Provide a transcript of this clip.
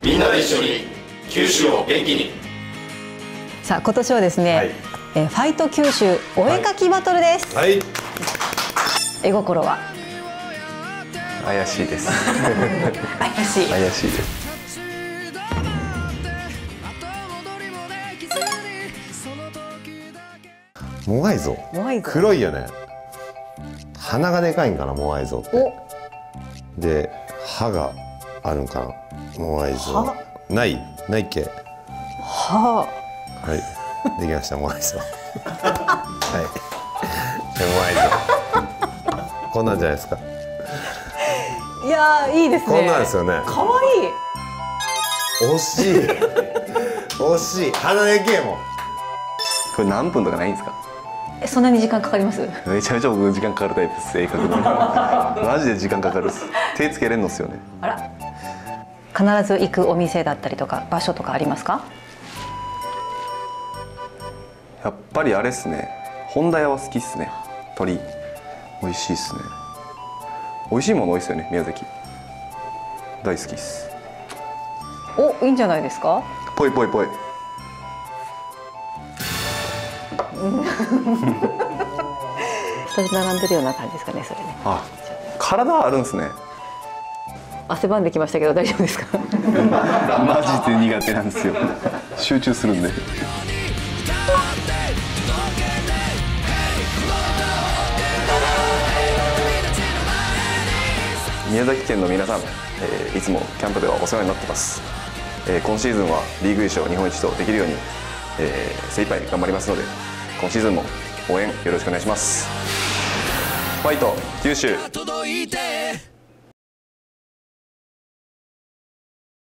みんなで一緒に九州を元気に。 さあ今年はですね、ファイト九州お絵かきバトルです。絵心は怪しいです。 怪しい。 怪しいです。 モアイ像。黒いよね。鼻がでかいんかな、モアイ像って。で、歯があるんかな、モアイ像。ないっけ。 はあ。はい、できました、モアイ像。はい。モアイ像。こんなんじゃないですか。 いやー、いいですね。 こんなんですよね。 可愛い。 惜しい。惜しい。鼻でけえもん。 これ何分とかないんですか？ そんなに時間かかります？ めちゃめちゃ僕時間かかるタイプです。絵描くのマジで時間かかるっす。手つけれんのっすよね。 あら、必ず行くお店だったりとか場所とかありますか？ やっぱりあれっすね、本田屋は好きっすね。鶏美味しいっすね。美味しいもの多いっすよね、宮崎。大好きっす。 お、いいんじゃないですか？ ぽいぽいぽい。 2つ並んでるような感じですかね、それね。 あ、体あるんですね。 汗ばんできましたけど大丈夫ですか？ マジで苦手なんですよ。集中するんで。宮崎県の皆さん、いつもキャンプではお世話になってます。今シーズンはリーグ優勝日本一とできるように、精一杯頑張りますので、今シーズンも応援よろしくお願いします。ファイト九州。